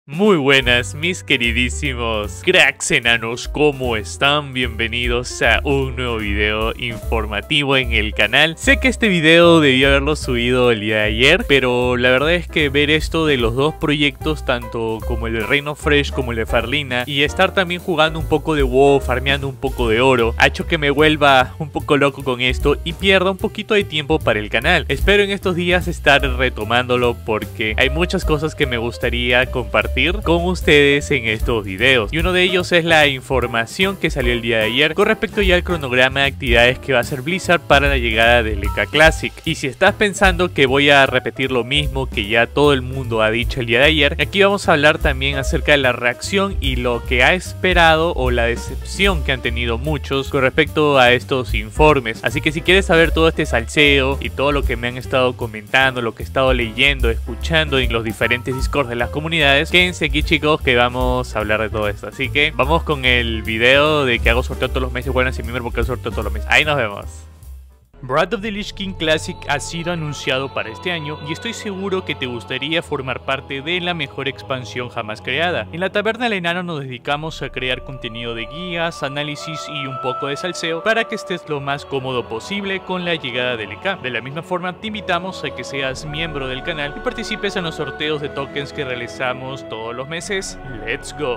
Muy buenas mis queridísimos cracks enanos, ¿cómo están? Bienvenidos a un nuevo video informativo en el canal. Sé que este video debí haberlo subido el día de ayer, pero la verdad es que ver esto de los dos proyectos, tanto como el de Reign of Fresh como el de Farlina, y estar también jugando un poco de WoW, farmeando un poco de oro, ha hecho que me vuelva un poco loco con esto y pierda un poquito de tiempo para el canal. Espero en estos días estar retomándolo porque hay muchas cosas que me gustaría compartir con ustedes en estos videos, y uno de ellos es la información que salió el día de ayer con respecto ya al cronograma de actividades que va a hacer Blizzard para la llegada del ECA Classic. Y si estás pensando que voy a repetir lo mismo que ya todo el mundo ha dicho el día de ayer, aquí vamos a hablar también acerca de la reacción y lo que ha esperado o la decepción que han tenido muchos con respecto a estos informes. Así que si quieres saber todo este salseo y todo lo que me han estado comentando, lo que he estado leyendo, escuchando en los diferentes discords de las comunidades, quédense aquí, chicos, que vamos a hablar de todo esto. Así que vamos con el video de que hago sorteo todos los meses. Bueno, así mismo porque sorteo todos los meses. Ahí nos vemos. Wrath of the Lich King Classic ha sido anunciado para este año y estoy seguro que te gustaría formar parte de la mejor expansión jamás creada. En la Taberna del Enano nos dedicamos a crear contenido de guías, análisis y un poco de salseo para que estés lo más cómodo posible con la llegada del ECA. De la misma forma te invitamos a que seas miembro del canal y participes en los sorteos de tokens que realizamos todos los meses. ¡Let's go!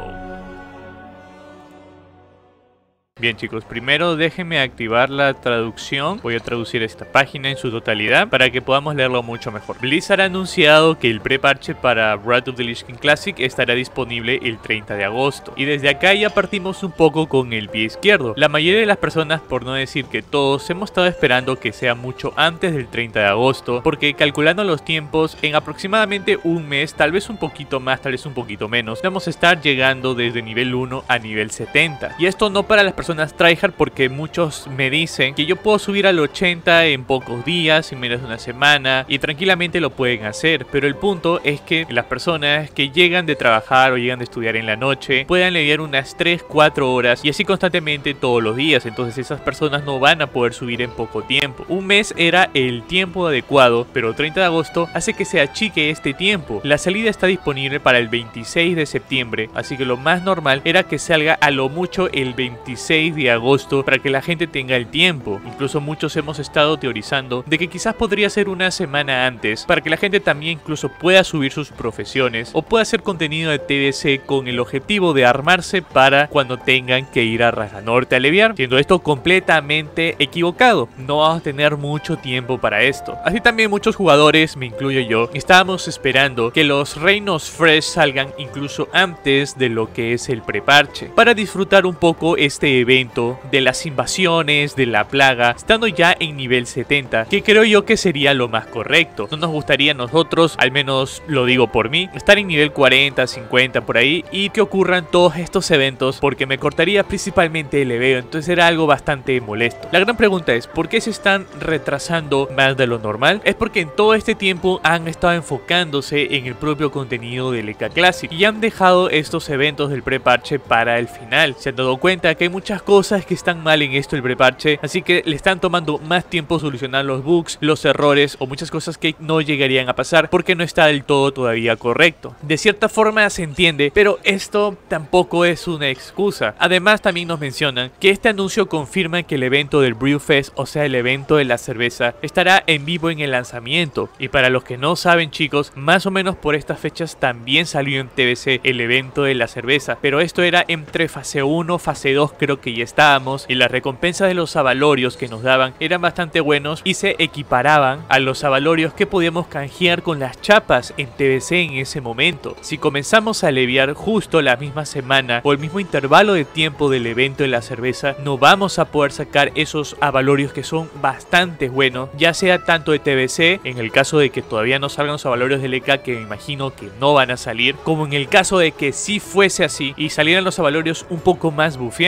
Bien, chicos, primero déjenme activar la traducción. Voy a traducir esta página en su totalidad para que podamos leerlo mucho mejor. Blizzard ha anunciado que el pre-parche para Wrath of the Lich King Classic estará disponible el 30 de agosto. Y desde acá ya partimos un poco con el pie izquierdo. La mayoría de las personas, por no decir que todos, hemos estado esperando que sea mucho antes del 30 de agosto, porque calculando los tiempos, en aproximadamente un mes, tal vez un poquito más, tal vez un poquito menos, vamos a estar llegando desde nivel 1 a nivel 70. Y esto no para las personas tryhard, porque muchos me dicen que yo puedo subir al 80 en pocos días, en menos de una semana, y tranquilamente lo pueden hacer, pero el punto es que las personas que llegan de trabajar o llegan de estudiar en la noche puedan leer unas 3-4 horas y así constantemente todos los días. Entonces esas personas no van a poder subir en poco tiempo. Un mes era el tiempo adecuado, pero 30 de agosto hace que se achique este tiempo. La salida está disponible para el 26 de septiembre, así que lo más normal era que salga a lo mucho el 26 de agosto para que la gente tenga el tiempo. Incluso muchos hemos estado teorizando de que quizás podría ser una semana antes para que la gente también incluso pueda subir sus profesiones o pueda hacer contenido de TBC con el objetivo de armarse para cuando tengan que ir a Raja Norte a leviar, siendo esto completamente equivocado. No vamos a tener mucho tiempo para esto. Así también muchos jugadores, me incluyo yo, estábamos esperando que los Reign of Fresh salgan incluso antes de lo que es el preparche para disfrutar un poco este evento de las invasiones, de la plaga, estando ya en nivel 70, que creo yo que sería lo más correcto. No nos gustaría a nosotros, al menos lo digo por mí, estar en nivel 40, 50 por ahí y que ocurran todos estos eventos, porque me cortaría principalmente el leveo, entonces era algo bastante molesto. La gran pregunta es, ¿por qué se están retrasando más de lo normal? Es porque en todo este tiempo han estado enfocándose en el propio contenido del ECA Classic y han dejado estos eventos del pre-parche para el final. Se han dado cuenta que hay muchas cosas que están mal en esto el preparche, así que le están tomando más tiempo solucionar los bugs, los errores o muchas cosas que no llegarían a pasar porque no está del todo todavía correcto. De cierta forma se entiende, pero esto tampoco es una excusa. Además también nos mencionan que este anuncio confirma que el evento del Brewfest, o sea el evento de la cerveza, estará en vivo en el lanzamiento. Y para los que no saben, chicos, más o menos por estas fechas también salió en TBC el evento de la cerveza, pero esto era entre fase 1, fase 2 creo que ya estábamos, y las recompensas de los avalorios que nos daban eran bastante buenos y se equiparaban a los avalorios que podíamos canjear con las chapas en TBC en ese momento. Si comenzamos a leviar justo la misma semana o el mismo intervalo de tiempo del evento de la cerveza, no vamos a poder sacar esos avalorios que son bastante buenos, ya sea tanto de TBC, en el caso de que todavía no salgan los avalorios del ECA, que me imagino que no van a salir, como en el caso de que sí fuese así y salieran los avalorios un poco más bufeados.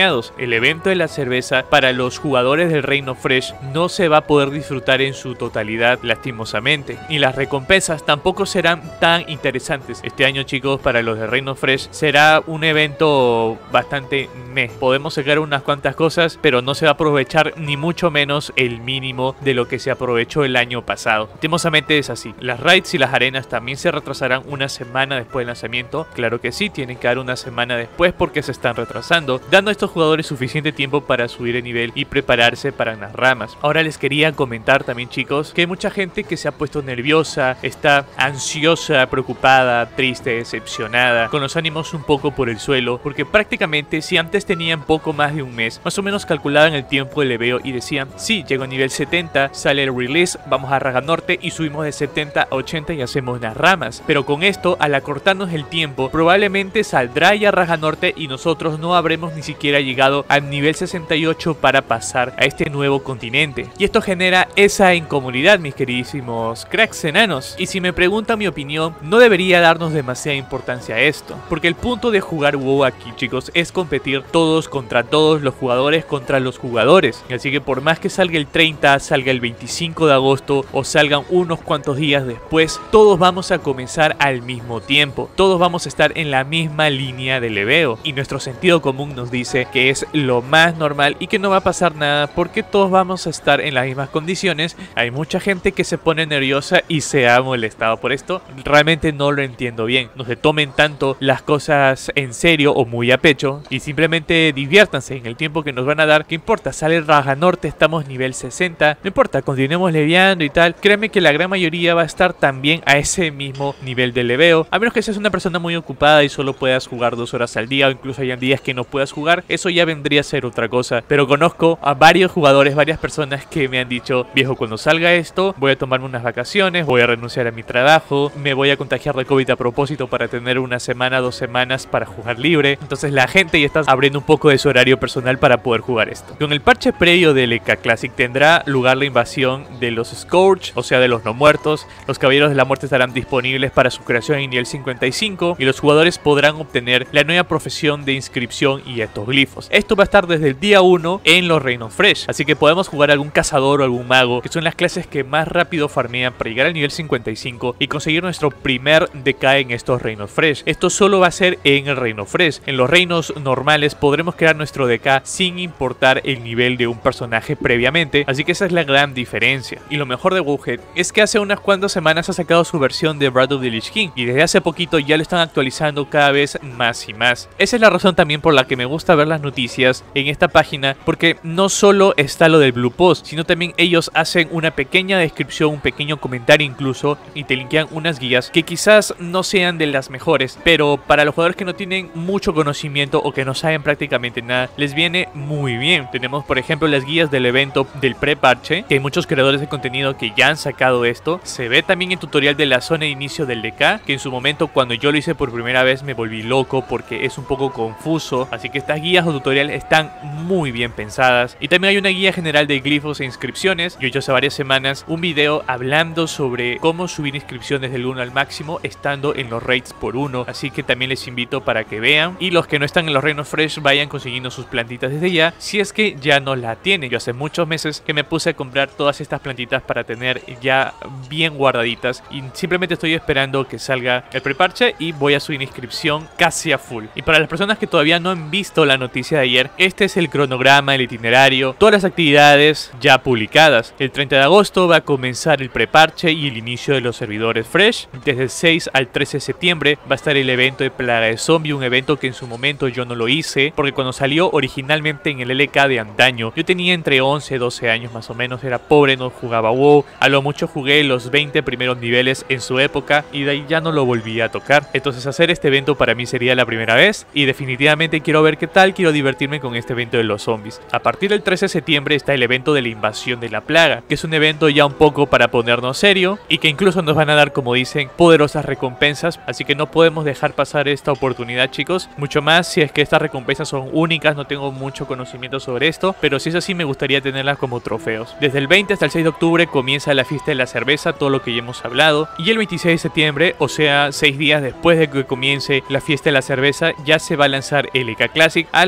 el evento de la cerveza para los jugadores del Reign of Fresh no se va a poder disfrutar en su totalidad, lastimosamente, y las recompensas tampoco serán tan interesantes. Este año, chicos, para los de Reign of Fresh será un evento bastante meh. Podemos sacar unas cuantas cosas, pero no se va a aprovechar ni mucho menos el mínimo de lo que se aprovechó el año pasado. Lastimosamente es así. Las raids y las arenas también se retrasarán una semana después del lanzamiento. Claro que sí, tienen que dar una semana después porque se están retrasando, dando a estos jugadores suficiente tiempo para subir de nivel y prepararse para las ramas. Ahora les quería comentar también, chicos, que hay mucha gente que se ha puesto nerviosa, está ansiosa, preocupada, triste, decepcionada, con los ánimos un poco por el suelo, porque prácticamente si antes tenían poco más de un mes, más o menos calculaban el tiempo del leveo y decían, sí, llego a nivel 70, sale el release, vamos a Raga Norte y subimos de 70 a 80 y hacemos las ramas. Pero con esto, al acortarnos el tiempo, probablemente saldrá ya Raga Norte y nosotros no habremos ni siquiera llegado al nivel 68 para pasar a este nuevo continente. Y esto genera esa incomodidad, mis queridísimos cracks enanos. Y si me preguntan mi opinión, no debería darnos demasiada importancia a esto, porque el punto de jugar WoW aquí, chicos, es competir todos contra todos, los jugadores contra los jugadores. Así que por más que salga el 30, salga el 25 de agosto o salgan unos cuantos días después, todos vamos a comenzar al mismo tiempo. Todos vamos a estar en la misma línea de leveo. Y nuestro sentido común nos dice que es lo más normal y que no va a pasar nada porque todos vamos a estar en las mismas condiciones. Hay mucha gente que se pone nerviosa y se ha molestado por esto. Realmente no lo entiendo bien. No se tomen tanto las cosas en serio o muy a pecho y simplemente diviértanse en el tiempo que nos van a dar. ¿Qué importa? Sale Raga Norte, estamos nivel 60. No importa, continuemos leveando y tal. Créanme que la gran mayoría va a estar también a ese mismo nivel de leveo. A menos que seas una persona muy ocupada y solo puedas jugar 2 horas al día o incluso hayan días que no puedas jugar. Eso ya vendría a ser otra cosa. Pero conozco a varios jugadores, varias personas que me han dicho, viejo, cuando salga esto voy a tomarme unas vacaciones, voy a renunciar a mi trabajo, me voy a contagiar de COVID a propósito para tener una semana, 2 semanas para jugar libre. Entonces la gente ya está abriendo un poco de su horario personal para poder jugar esto. Con el parche previo del EK Classic tendrá lugar la invasión de los Scourge, o sea de los no muertos. Los Caballeros de la Muerte estarán disponibles para su creación en nivel 55 y los jugadores podrán obtener la nueva profesión de inscripción y estos glifos. Esto va a estar desde el día 1 en los Reign of Fresh, así que podemos jugar algún cazador o algún mago, que son las clases que más rápido farmean para llegar al nivel 55 y conseguir nuestro primer DK en estos Reign of Fresh. Esto solo va a ser en el Reign of Fresh. En los reinos normales podremos crear nuestro DK sin importar el nivel de un personaje previamente, así que esa es la gran diferencia. Y lo mejor de Wowhead es que hace unas cuantas semanas ha sacado su versión de Wrath of the Lich King y desde hace poquito ya lo están actualizando cada vez más y más. Esa es la razón también por la que me gusta ver las noticias en esta página, porque no solo está lo del Blue Post, sino también ellos hacen una pequeña descripción, un pequeño comentario incluso, y te linkean unas guías que quizás no sean de las mejores, pero para los jugadores que no tienen mucho conocimiento o que no saben prácticamente nada, les viene muy bien. Tenemos por ejemplo las guías del evento del pre-parche, que hay muchos creadores de contenido que ya han sacado esto. Se ve también el tutorial de la zona de inicio del DK, que en su momento cuando yo lo hice por primera vez me volví loco porque es un poco confuso, así que estas guías o tutoriales están muy bien pensadas. Y también hay una guía general de glifos e inscripciones. Yo he hecho hace varias semanas un video hablando sobre cómo subir inscripciones del 1 al máximo estando en los raids por 1, así que también les invito para que vean, y los que no están en los Reign of Fresh vayan consiguiendo sus plantitas desde ya, si es que ya no la tienen. Yo hace muchos meses que me puse a comprar todas estas plantitas para tener ya bien guardaditas y simplemente estoy esperando que salga el preparche y voy a subir inscripción casi a full. Y para las personas que todavía no han visto la noticia de ayer, este es el cronograma, el itinerario, todas las actividades ya publicadas. El 30 de agosto va a comenzar el preparche y el inicio de los servidores Fresh. Desde el 6 al 13 de septiembre va a estar el evento de Plaga de Zombie, un evento que en su momento yo no lo hice, porque cuando salió originalmente en el LK de antaño, yo tenía entre 11 y 12 años más o menos, era pobre, no jugaba WoW, a lo mucho jugué los 20 primeros niveles en su época y de ahí ya no lo volví a tocar. Entonces hacer este evento para mí sería la primera vez y definitivamente quiero ver qué tal, quiero divertirme con este evento de los zombies. A partir del 13 de septiembre está el evento de la invasión de la plaga, que es un evento ya un poco para ponernos serio y que incluso nos van a dar, como dicen, poderosas recompensas, así que no podemos dejar pasar esta oportunidad, chicos, mucho más si es que estas recompensas son únicas. No tengo mucho conocimiento sobre esto, pero si es así me gustaría tenerlas como trofeos. Desde el 20 hasta el 6 de octubre comienza la fiesta de la cerveza, todo lo que ya hemos hablado, y el 26 de septiembre, o sea 6 días después de que comience la fiesta de la cerveza, ya se va a lanzar el EK Classic a las 3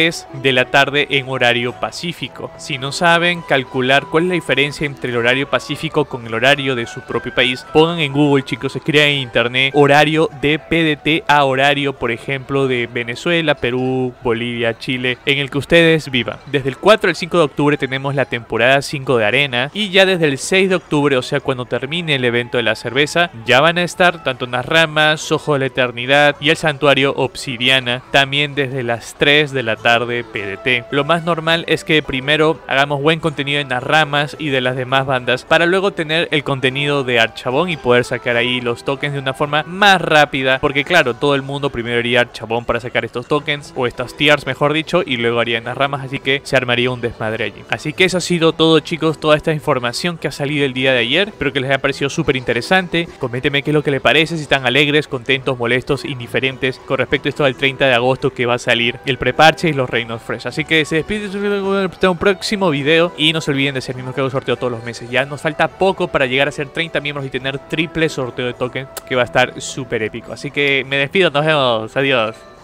3 de la tarde en horario pacífico. Si no saben calcular cuál es la diferencia entre el horario pacífico con el horario de su propio país, pongan en Google, chicos, escriban en internet horario de PDT a horario, por ejemplo, de Venezuela, Perú, Bolivia, Chile, en el que ustedes vivan. Desde el 4 al 5 de octubre tenemos la temporada 5 de arena, y ya desde el 6 de octubre, o sea, cuando termine el evento de la cerveza, ya van a estar tanto Nas Ramas, Ojo de la Eternidad y el Santuario Obsidiana, también desde las 3 de la tarde PDT. Lo más normal es que primero hagamos buen contenido en Nas Ramas y de las demás bandas, para luego tener el contenido de Archabón y poder sacar ahí los tokens de una forma más rápida, porque claro, todo el mundo primero haría Archabón para sacar estos tokens, o estas tiers mejor dicho, y luego haría Nas Ramas, así que se armaría un desmadre allí. Así que eso ha sido todo, chicos, toda esta información que ha salido el día de ayer. Espero que les haya parecido súper interesante. Coméntenme qué es lo que les parece, si están alegres, contentos, molestos, indiferentes con respecto a esto del 30 de agosto que va a salir el preparche y los reinos fresh. Así que se despide hasta un próximo video, y no se olviden de ser miembros que hago sorteo todos los meses. Ya nos falta poco para llegar a ser 30 miembros y tener triple sorteo de token, que va a estar súper épico. Así que me despido, nos vemos, adiós.